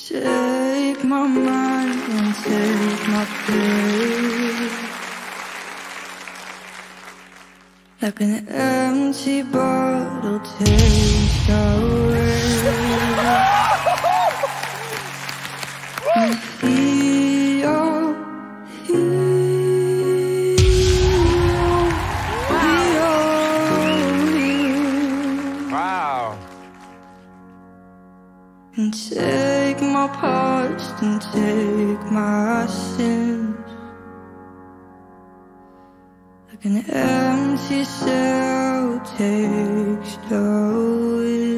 Take my mind and take my pain, like an empty bottle takes away. And feel, Wow. And take my past and take my sins, like an empty cell takes the wind.